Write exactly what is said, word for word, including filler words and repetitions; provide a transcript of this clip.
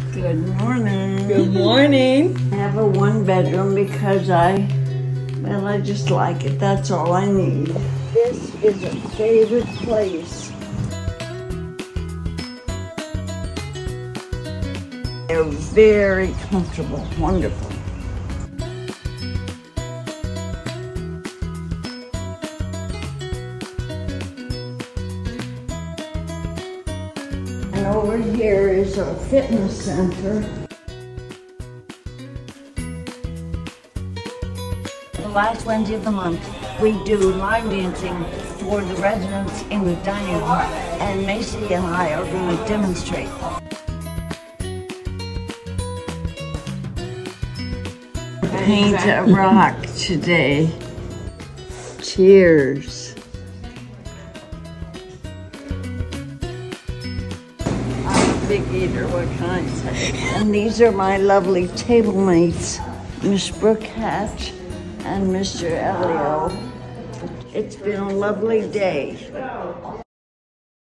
Good morning. Good morning. I have a one bedroom because I, well, I just like it. That's all I need. This is a favorite place. They're very comfortable, wonderful. And over here is a fitness center. The last Wednesday of the month, we do line dancing for the residents in the dining hall, and Macy and I are going to demonstrate. Paint a rock today. Cheers. Big eater, what can I say? And these are my lovely table mates, Miss Brooke Hatch and Mister Elio. It's been a lovely day.